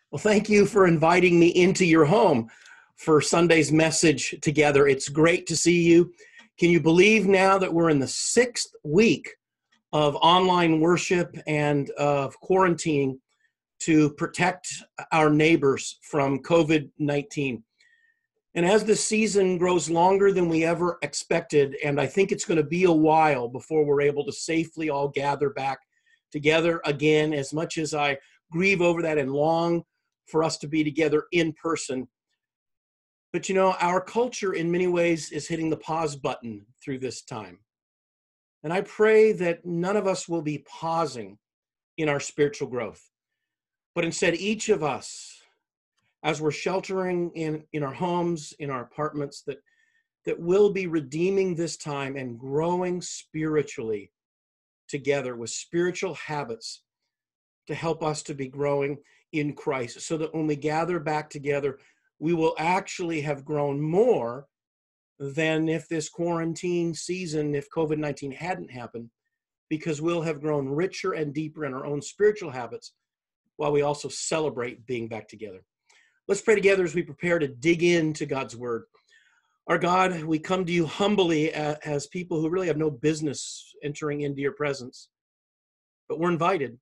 Well, thank you for inviting me into your home for Sunday's message together. It's great to see you. Can you believe now that we're in the 6th week of online worship and of quarantining to protect our neighbors from COVID-19? And as the season grows longer than we ever expected, and I think it's going to be a while before we're able to safely all gather back together again, as much as I grieve over that and long for us to be together in person. But you know, our culture in many ways is hitting the pause button through this time. And I pray that none of us will be pausing in our spiritual growth, but instead each of us, as we're sheltering in our homes, in our apartments, that will be redeeming this time and growing spiritually together with spiritual habits to help us to be growing in Christ, so that when we gather back together, we will actually have grown more than if this quarantine season, if COVID-19 hadn't happened, because we'll have grown richer and deeper in our own spiritual habits while we also celebrate being back together. Let's pray together as we prepare to dig into God's word. Our God, we come to you humbly as people who really have no business entering into your presence, but we're invited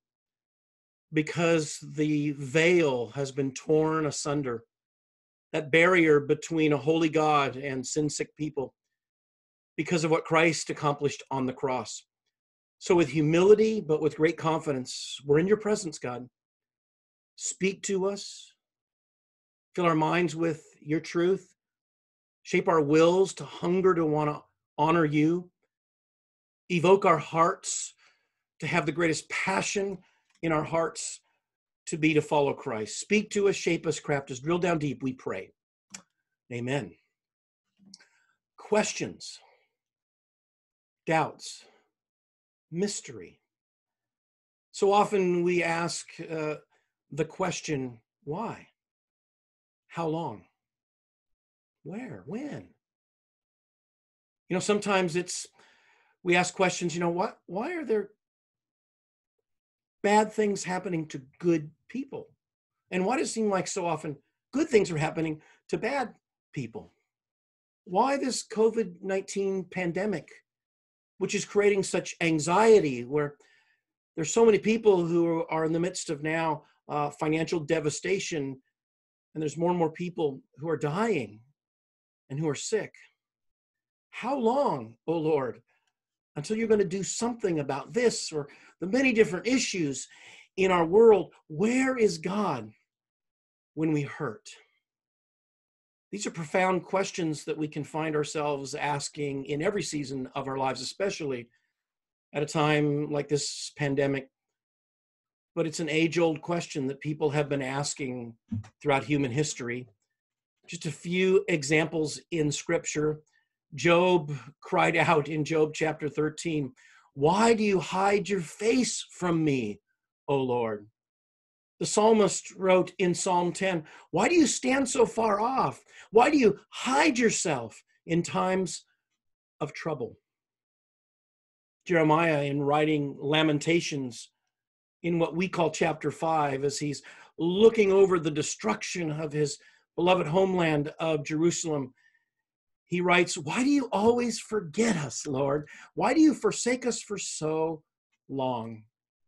because the veil has been torn asunder, that barrier between a holy God and sin-sick people, because of what Christ accomplished on the cross. So with humility, but with great confidence, we're in your presence, God. Speak to us. Fill our minds with your truth. Shape our wills to hunger to want to honor you. Evoke our hearts to have the greatest passion in our hearts to be to follow Christ. Speak to us, shape us, craft us, drill down deep, we pray. Amen. Questions, doubts, mystery. So often we ask the question, why? How long? Where? When? You know, sometimes we ask questions, why are there bad things happening to good people? And why does it seem like so often good things are happening to bad people? Why this COVID-19 pandemic, which is creating such anxiety, where there's so many people who are in the midst of now financial devastation, and there's more and more people who are dying and who are sick. How long, oh Lord, until you're going to do something about this or the many different issues in our world? Where is God when we hurt? These are profound questions that we can find ourselves asking in every season of our lives, especially at a time like this pandemic. But it's an age-old question that people have been asking throughout human history. Just a few examples in Scripture. Job cried out in Job chapter 13, "Why do you hide your face from me, O Lord?" The psalmist wrote in Psalm 10, "Why do you stand so far off? Why do you hide yourself in times of trouble?" Jeremiah, in writing Lamentations, in what we call chapter 5, as he's looking over the destruction of his beloved homeland of Jerusalem, he writes, "Why do you always forget us, Lord? Why do you forsake us for so long?"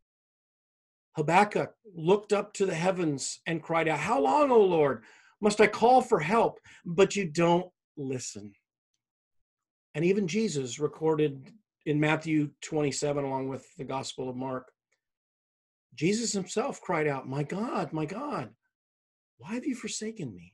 Habakkuk looked up to the heavens and cried out, "How long, O Lord, must I call for help, but you don't listen?" And even Jesus recorded in Matthew 27, along with the Gospel of Mark, Jesus himself cried out, my God, why have you forsaken me?"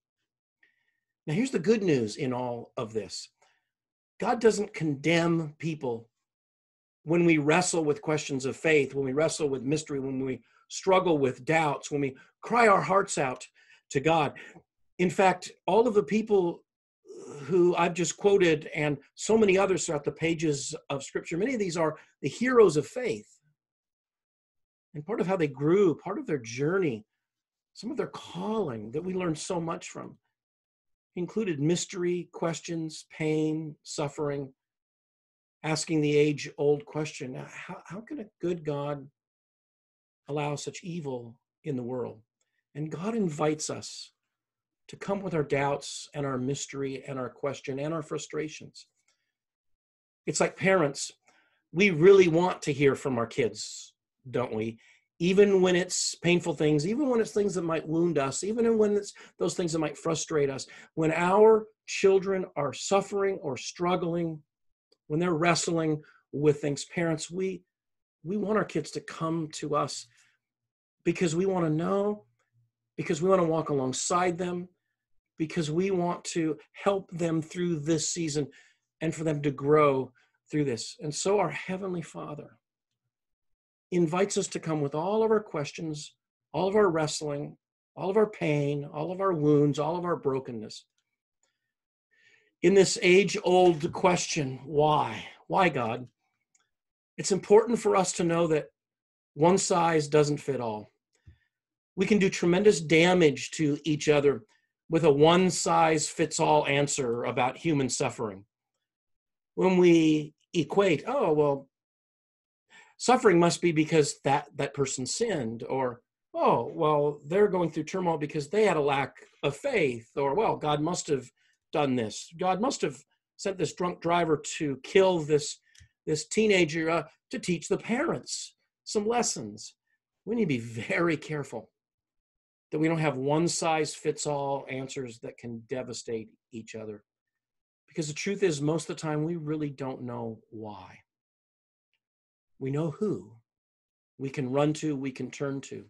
Now, here's the good news in all of this. God doesn't condemn people when we wrestle with questions of faith, when we wrestle with mystery, when we struggle with doubts, when we cry our hearts out to God. In fact, all of the people who I've just quoted and so many others throughout the pages of Scripture, many of these are the heroes of faith. And part of how they grew, part of their journey, some of their calling that we learned so much from, included mystery, questions, pain, suffering, asking the age-old question, how can a good God allow such evil in the world? And God invites us to come with our doubts and our mystery and our question and our frustrations. It's like parents, we really want to hear from our kids, don't we? Even when it's painful things, even when it's things that might wound us, even when it's those things that might frustrate us. When our children are suffering or struggling, when they're wrestling with things, parents, we want our kids to come to us because we want to know, because we want to walk alongside them, because we want to help them through this season and for them to grow through this. And so our Heavenly Father invites us to come with all of our questions, all of our wrestling, all of our pain, all of our wounds, all of our brokenness. In this age-old question, why? Why, God? It's important for us to know that one size doesn't fit all. We can do tremendous damage to each other with a one-size-fits-all answer about human suffering. When we equate, oh, well, suffering must be because that person sinned, or, oh, well, they're going through turmoil because they had a lack of faith, or, well, God must have done this. God must have sent this drunk driver to kill this teenager to teach the parents some lessons. We need to be very careful that we don't have one-size-fits-all answers that can devastate each other. Because the truth is, most of the time, we really don't know why. We know who we can run to, we can turn to.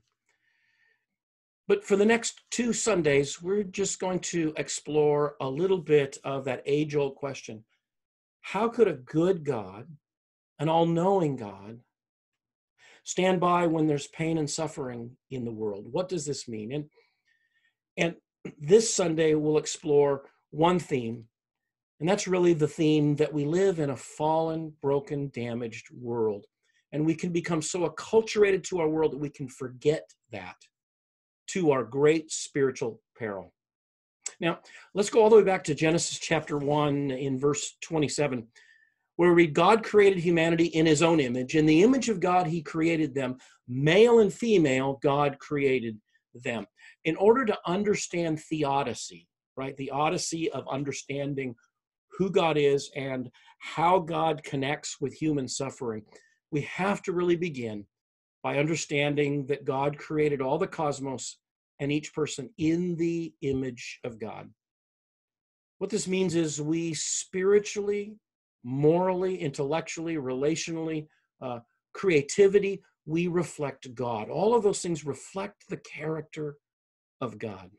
But for the next 2 Sundays, we're just going to explore a little bit of that age-old question. How could a good God, an all-knowing God, stand by when there's pain and suffering in the world? What does this mean? And this Sunday, we'll explore one theme, and that's really the theme that we live in a fallen, broken, damaged world. And we can become so acculturated to our world that we can forget that, to our great spiritual peril. Now, let's go all the way back to Genesis chapter 1 in verse 27, where we read, God created humanity in his own image. In the image of God, he created them. Male and female, God created them. In order to understand theodicy, right, the odyssey of understanding who God is and how God connects with human suffering, we have to really begin by understanding that God created all the cosmos and each person in the image of God. What this means is we spiritually, morally, intellectually, relationally, creativity, we reflect God. All of those things reflect the character of God.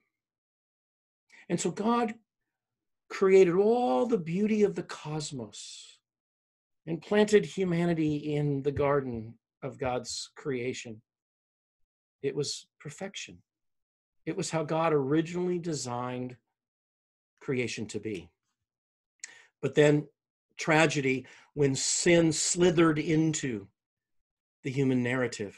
And so God created all the beauty of the cosmos and planted humanity in the garden of God's creation. It was perfection. It was how God originally designed creation to be. But then tragedy, when sin slithered into the human narrative.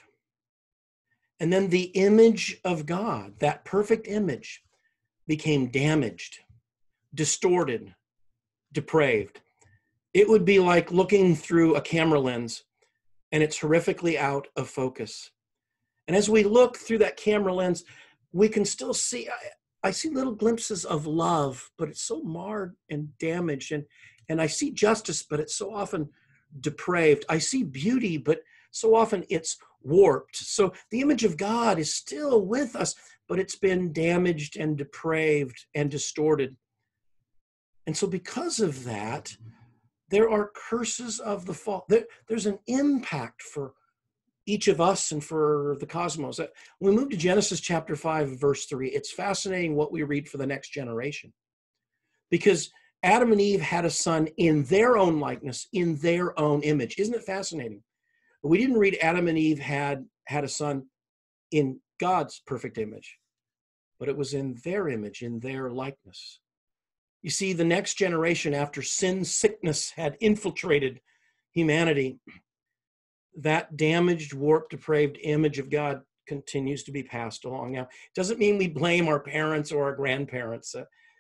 And then the image of God, that perfect image, became damaged, distorted, depraved. It would be like looking through a camera lens and it's horrifically out of focus. And as we look through that camera lens, we can still see, I see little glimpses of love, but it's so marred and damaged. And I see justice, but it's so often depraved. I see beauty, but so often it's warped. So the image of God is still with us, but it's been damaged and depraved and distorted. And so because of that, there are curses of the fall. There's an impact for each of us and for the cosmos. When we move to Genesis chapter 5, verse 3, it's fascinating what we read for the next generation. Because Adam and Eve had a son in their own likeness, in their own image. Isn't it fascinating? We didn't read Adam and Eve had a son in God's perfect image, but it was in their image, in their likeness. You see, the next generation, after sin sickness had infiltrated humanity, that damaged, warped, depraved image of God continues to be passed along. Now, it doesn't mean we blame our parents or our grandparents.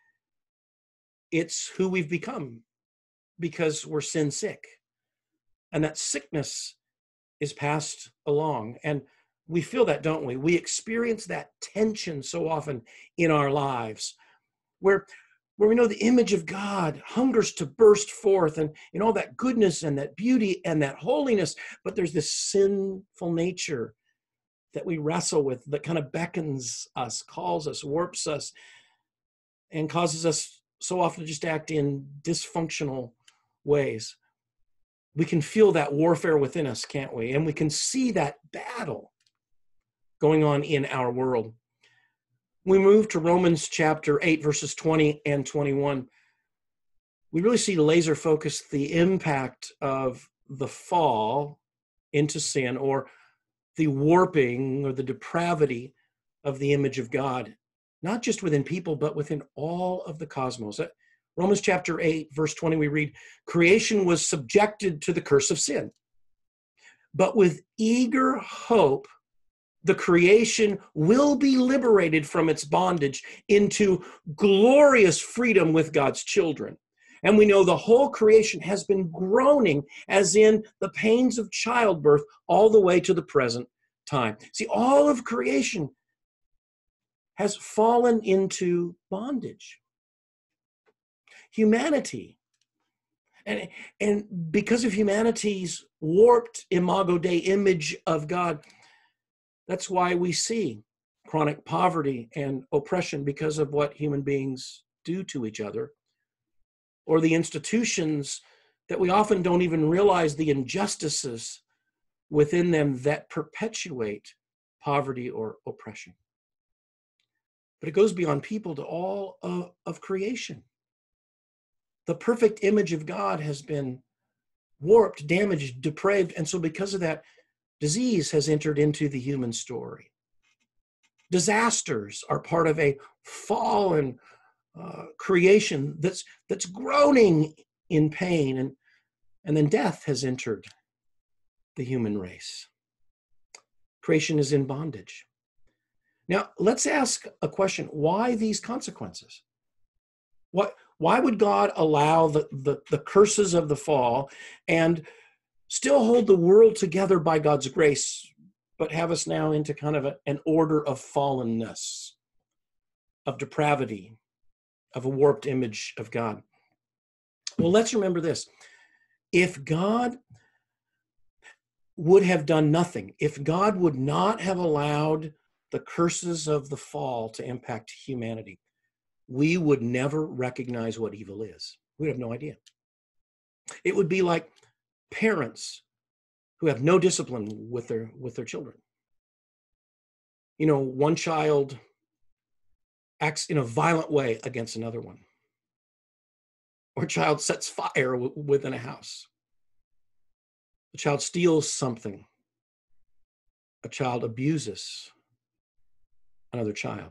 It's who we've become because we're sin sick. And that sickness is passed along. And We feel that, don't we? We experience that tension so often in our lives where we know the image of God hungers to burst forth and in all that goodness and that beauty and that holiness, but there's this sinful nature that we wrestle with that kind of beckons us, calls us, warps us, and causes us so often to just act in dysfunctional ways. We can feel that warfare within us, can't we? And we can see that battle going on in our world. We move to Romans chapter 8, verses 20 and 21. We really see laser focused the impact of the fall into sin, or the warping or the depravity of the image of God, not just within people, but within all of the cosmos. Romans chapter 8, verse 20, we read, creation was subjected to the curse of sin, but with eager hope, the creation will be liberated from its bondage into glorious freedom with God's children. And we know the whole creation has been groaning as in the pains of childbirth all the way to the present time. See, all of creation has fallen into bondage. Humanity, and because of humanity's warped Imago Dei image of God, that's why we see chronic poverty and oppression, because of what human beings do to each other, or the institutions that we often don't even realize the injustices within them that perpetuate poverty or oppression. But it goes beyond people to all of creation. The perfect image of God has been warped, damaged, depraved, and so because of that, disease has entered into the human story. Disasters are part of a fallen creation that's groaning in pain, and then death has entered the human race. Creation is in bondage. Now, let's ask a question. Why these consequences? Why would God allow the curses of the fall and still hold the world together by God's grace, but have us now into kind of an order of fallenness, of depravity, of a warped image of God? Well, let's remember this. If God would have done nothing, if God would not have allowed the curses of the fall to impact humanity, we would never recognize what evil is. We'd have no idea. It would be like parents who have no discipline with their children. You know, one child acts in a violent way against another one, or a child sets fire within a house. A child steals something. A child abuses another child.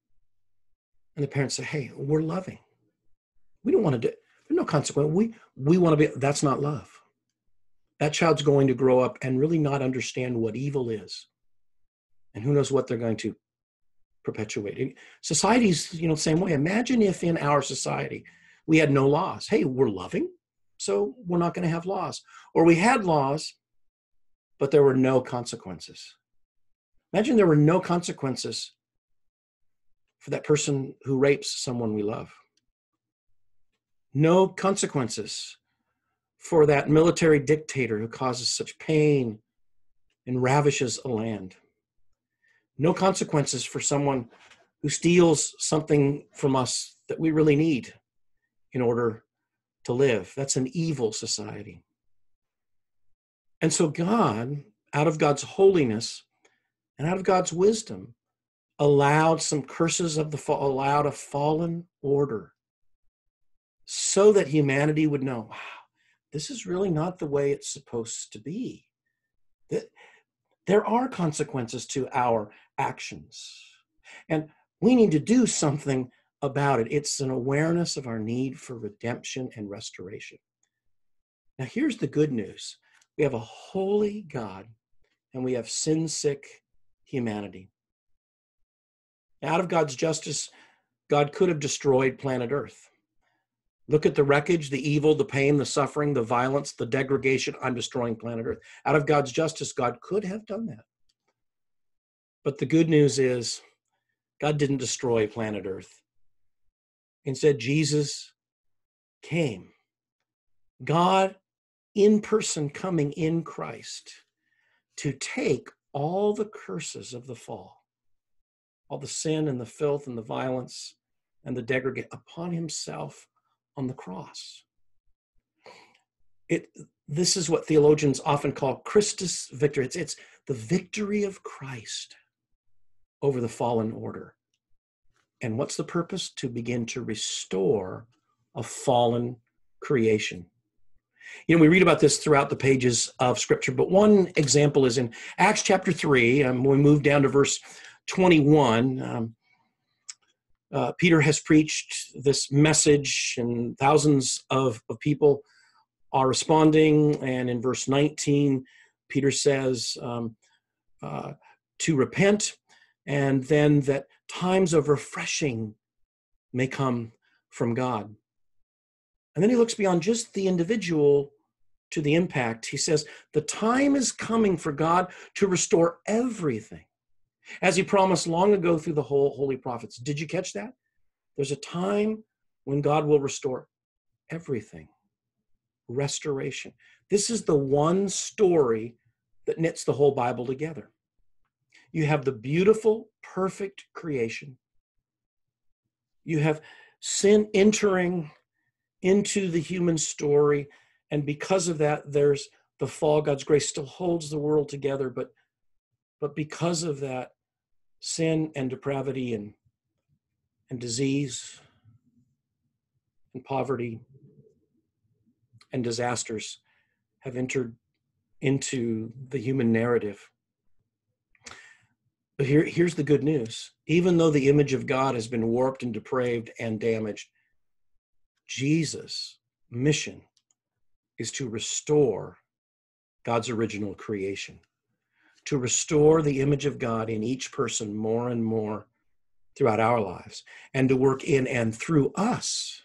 And the parents say, hey, we're loving. We don't want to do it. There's no consequence. We want to be, that's not love. That child's going to grow up and really not understand what evil is. And who knows what they're going to perpetuate. Society's, the same way. Imagine if in our society we had no laws. Hey, we're loving, so we're not going to have laws. Or we had laws, but there were no consequences. Imagine there were no consequences for that person who rapes someone we love. No consequences for that military dictator who causes such pain and ravishes a land. No consequences for someone who steals something from us that we really need in order to live. That's an evil society. And so God, out of God's holiness and out of God's wisdom, allowed some curses of the fall, allowed a fallen order, so that humanity would know, wow, this is really not the way it's supposed to be. There are consequences to our actions, and we need to do something about it. It's an awareness of our need for redemption and restoration. Now, here's the good news. We have a holy God, and we have sin-sick humanity. Out of God's justice, God could have destroyed planet Earth. Look at the wreckage, the evil, the pain, the suffering, the violence, the degradation. I'm destroying planet Earth. Out of God's justice, God could have done that. But the good news is God didn't destroy planet Earth. Instead, Jesus came. God in person coming in Christ to take all the curses of the fall, all the sin and the filth and the violence and the degradation upon himself on the cross. This is what theologians often call Christus Victor. It's the victory of Christ over the fallen order. And what's the purpose? To begin to restore a fallen creation. You know, we read about this throughout the pages of Scripture, but one example is in Acts chapter 3. When we move down to verse 21, Peter has preached this message, and thousands of people are responding. And in verse 19, Peter says to repent, and then that times of refreshing may come from God. And then he looks beyond just the individual to the impact. He says, the time is coming for God to restore everything, as he promised long ago through the whole holy prophets. Did you catch that? There's a time when God will restore everything. Restoration. This is the one story that knits the whole Bible together. You have the beautiful, perfect creation. You have sin entering into the human story, and because of that, there's the fall. God's grace still holds the world together, but because of that, sin and depravity and disease and poverty and disasters have entered into the human narrative. But here's the good news. Even though the image of God has been warped and depraved and damaged, Jesus' mission is to restore God's original creation, to restore the image of God in each person more and more throughout our lives, and to work in and through us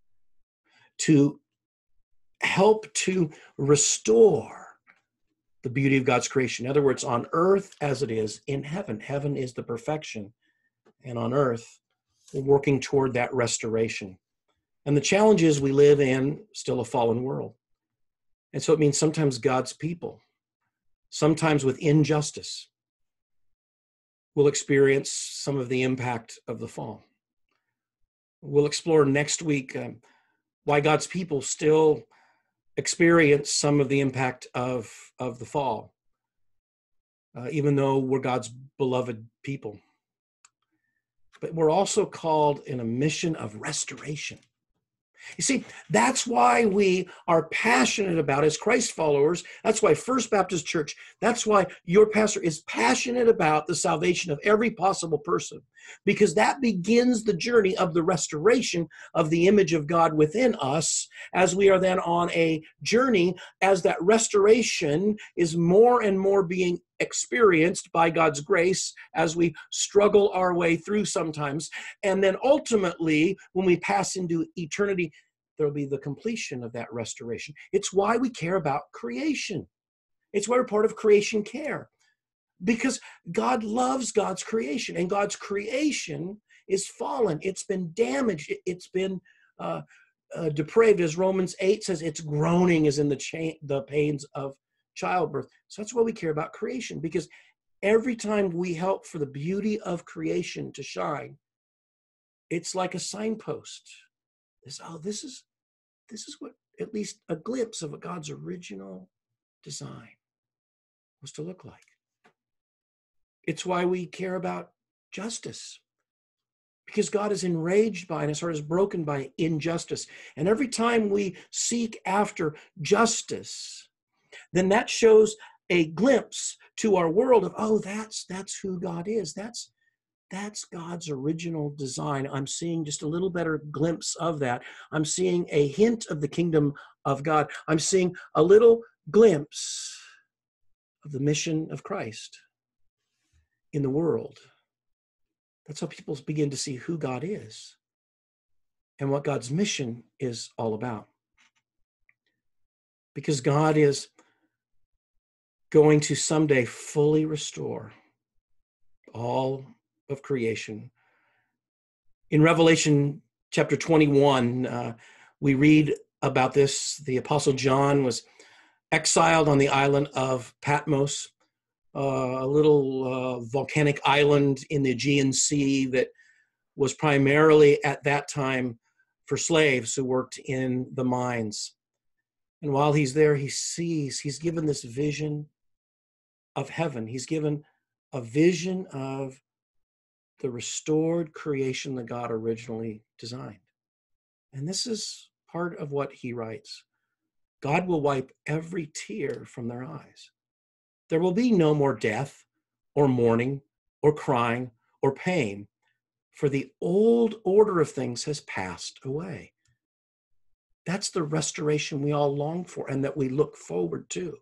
to help to restore the beauty of God's creation. In other words, on earth as it is in heaven. Heaven is the perfection, and on earth, we're working toward that restoration. And the challenge is we live in still a fallen world. And so it means sometimes God's people, sometimes with injustice, will experience some of the impact of the fall. We'll explore next week why God's people still experience some of the impact of the fall, even though we're God's beloved people. But we're also called in a mission of restoration. You see, that's why we are passionate about, as Christ followers, that's why First Baptist Church, that's why your pastor is passionate about the salvation of every possible person, because that begins the journey of the restoration of the image of God within us, as we are then on a journey as that restoration is more and more being experienced by God's grace as we struggle our way through sometimes. And then ultimately, when we pass into eternity, there'll be the completion of that restoration. It's why we care about creation. It's why we're part of creation care, because God loves God's creation, and God's creation is fallen. It's been damaged. It's been depraved. As Romans 8 says, its groaning is in the pains of childbirth. So that's why we care about creation, because every time we help for the beauty of creation to shine, it's like a signpost. This is what, at least a glimpse of what God's original design was to look like. It's why we care about justice, because God is enraged by and his heart is broken by injustice. And every time we seek after justice, then that shows a glimpse to our world of, that's who God is. That's God's original design. I'm seeing just a little better glimpse of that. I'm seeing a hint of the kingdom of God. I'm seeing a little glimpse of the mission of Christ in the world. That's how people begin to see who God is and what God's mission is all about. Because God is going to someday fully restore all of creation. In Revelation chapter 21, we read about this. The Apostle John was exiled on the island of Patmos, a little volcanic island in the Aegean Sea that was primarily at that time for slaves who worked in the mines. And while he's there, he's given this vision of heaven. He's given a vision of the restored creation that God originally designed. And this is part of what he writes. God will wipe every tear from their eyes. There will be no more death or mourning or crying or pain, for the old order of things has passed away. That's the restoration we all long for and that we look forward to,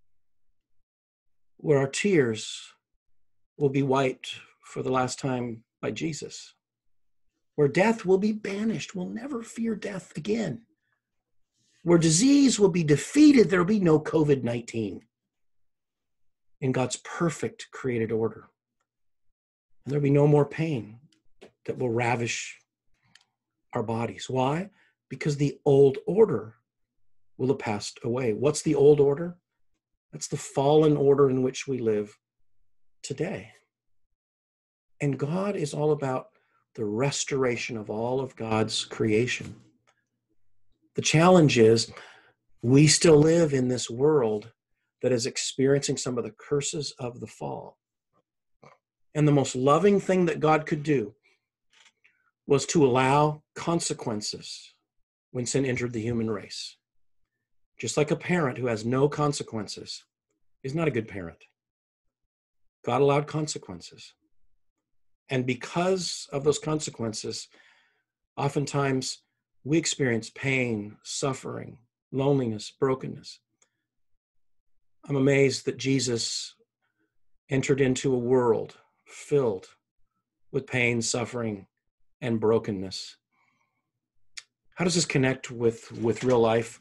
where our tears will be wiped for the last time by Jesus, where death will be banished. We'll never fear death again, where disease will be defeated. There will be no COVID-19 in God's perfect created order. And there'll be no more pain that will ravish our bodies. Why? Because the old order will have passed away. What's the old order? That's the fallen order in which we live today. And God is all about the restoration of all of God's creation. The challenge is we still live in this world that is experiencing some of the curses of the fall. And the most loving thing that God could do was to allow consequences when sin entered the human race. Just like a parent who has no consequences is not a good parent. God allowed consequences. And because of those consequences, oftentimes we experience pain, suffering, loneliness, brokenness. I'm amazed that Jesus entered into a world filled with pain, suffering, and brokenness. How does this connect with real life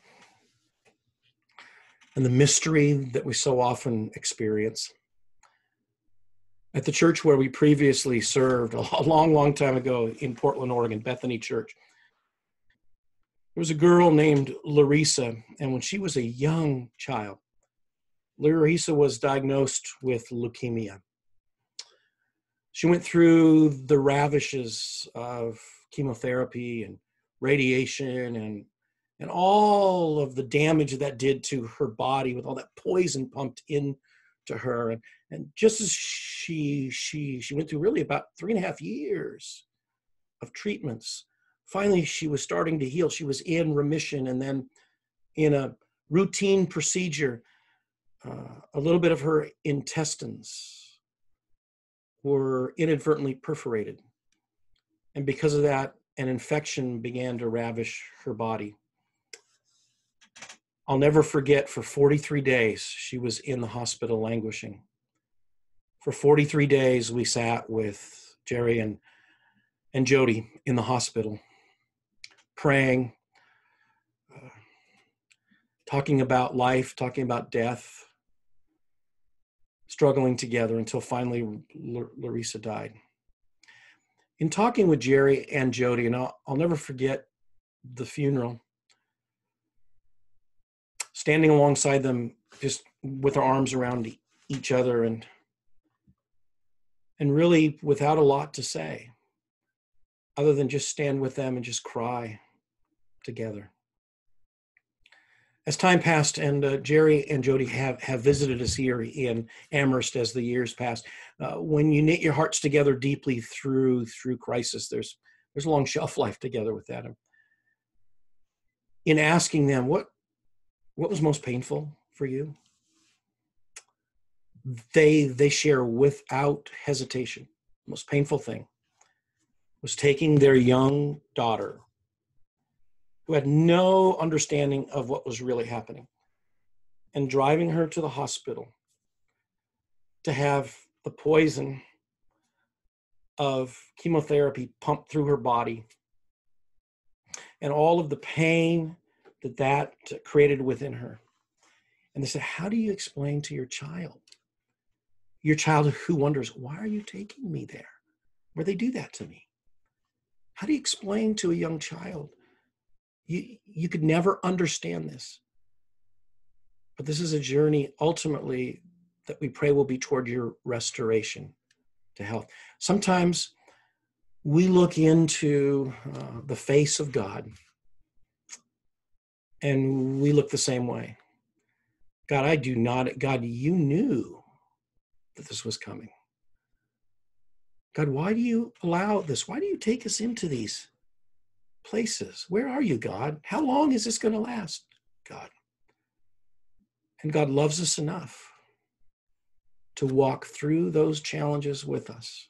and the mystery that we so often experience? At the church where we previously served a long, long time ago in Portland, Oregon, Bethany Church, there was a girl named Larissa, and when she was a young child, Larissa was diagnosed with leukemia. She went through the ravages of chemotherapy and radiation and all of the damage that did to her body with all that poison pumped into her. And just as she went through really about 3.5 years of treatments, finally she was starting to heal. She was in remission, and then in a routine procedure, a little bit of her intestines were inadvertently perforated. And because of that, an infection began to ravish her body. I'll never forget, for 43 days, she was in the hospital languishing. For 43 days, we sat with Jerry and Jody in the hospital, praying, talking about life, talking about death, struggling together until finally Larissa died. In talking with Jerry and Jody, and I'll never forget the funeral, standing alongside them just with our arms around each other and really without a lot to say other than just stand with them and just cry together. As time passed, and Jerry and Jody have visited us here in Amherst as the years passed, when you knit your hearts together deeply through crisis, there's a long shelf life together with that. In asking them, what was most painful for you? They share without hesitation. The most painful thing was taking their young daughter, who had no understanding of what was really happening, and driving her to the hospital to have the poison of chemotherapy pumped through her body, and all of the pain that created within her. And they said, how do you explain to your child? your child who wonders, why are you taking me there where they do that to me? How do you explain to a young child? You could never understand this. But this is a journey ultimately that we pray will be toward your restoration to health. Sometimes we look into the face of God and we look the same way. God, I do not. God, you knew that this was coming. God, why do you allow this? Why do you take us into these places? Where are you, God? How long is this going to last, God? And God loves us enough to walk through those challenges with us.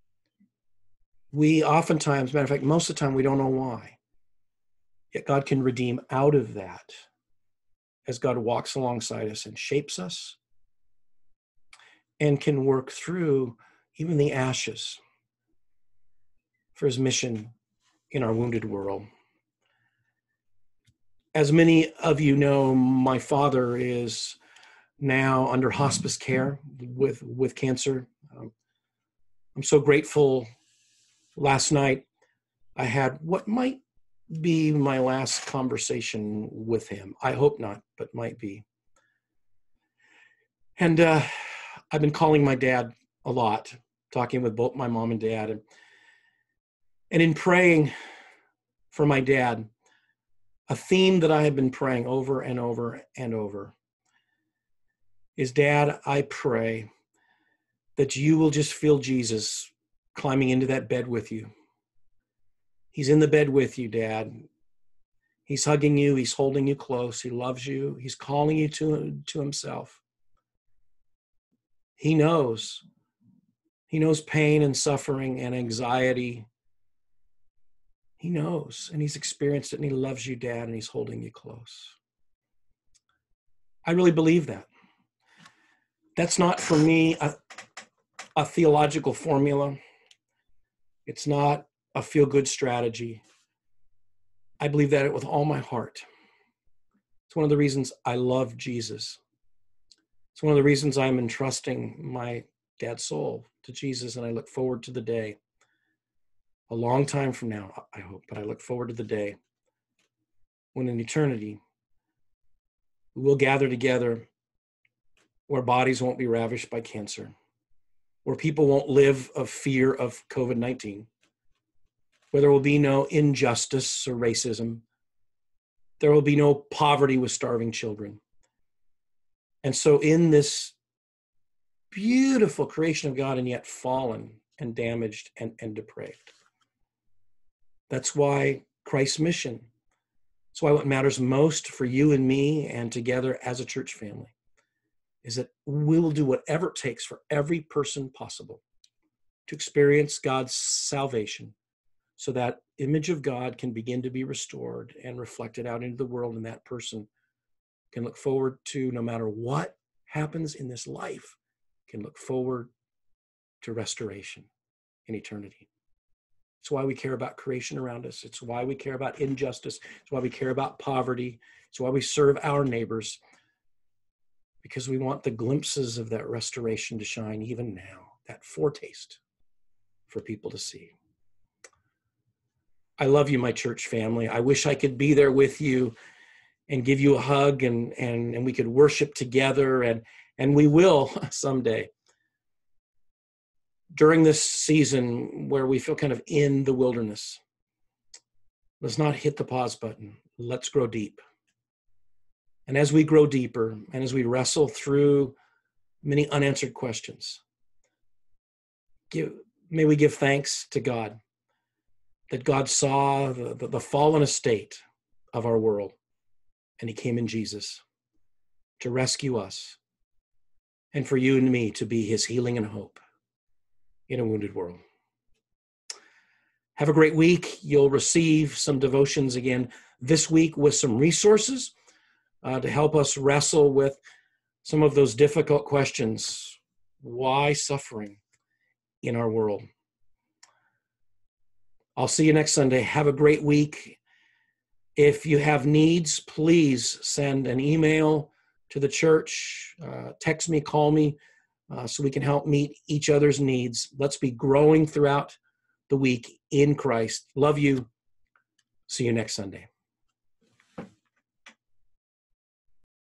We oftentimes, matter of fact, most of the time, we don't know why. Yet God can redeem out of that as God walks alongside us and shapes us and can work through even the ashes for his mission in our wounded world. As many of you know, my father is now under hospice care with cancer. I'm so grateful. Last night, I had what might be my last conversation with him. I hope not, but might be. And I've been calling my dad a lot, talking with both my mom and dad. And in praying for my dad, a theme that I have been praying over and over and over is, Dad, I pray that you will just feel Jesus climbing into that bed with you. He's in the bed with you, Dad. He's hugging you. He's holding you close. He loves you. He's calling you to himself. He knows. He knows pain and suffering and anxiety. He knows, and he's experienced it, and he loves you, Dad, and he's holding you close. I really believe that. That's not, for me, a theological formula. It's not a feel-good strategy. I believe that with all my heart. It's one of the reasons I love Jesus. It's one of the reasons I'm entrusting my dad's soul to Jesus, and I look forward to the day, a long time from now, I hope, but I look forward to the day when in eternity we will gather together where bodies won't be ravished by cancer, where people won't live of fear of COVID-19, where there will be no injustice or racism. There will be no poverty with starving children. And so in this beautiful creation of God, and yet fallen and damaged and depraved, that's why Christ's mission, that's why what matters most for you and me and together as a church family is that we will do whatever it takes for every person possible to experience God's salvation so that image of God can begin to be restored and reflected out into the world, and that person can look forward to, no matter what happens in this life, can look forward to restoration in eternity. It's why we care about creation around us. It's why we care about injustice. It's why we care about poverty. It's why we serve our neighbors, because we want the glimpses of that restoration to shine even now, that foretaste for people to see. I love you, my church family. I wish I could be there with you and give you a hug, and we could worship together, and we will someday. During this season where we feel kind of in the wilderness, let's not hit the pause button. Let's grow deep. And as we grow deeper, and as we wrestle through many unanswered questions, may we give thanks to God that God saw the fallen estate of our world, and he came in Jesus to rescue us and for you and me to be his healing and hope in a wounded world. Have a great week. You'll receive some devotions again this week with some resources to help us wrestle with some of those difficult questions. Why suffering in our world? I'll see you next Sunday. Have a great week. If you have needs, please send an email to the church, text me, call me. so we can help meet each other's needs. Let's be growing throughout the week in Christ. Love you. See you next Sunday.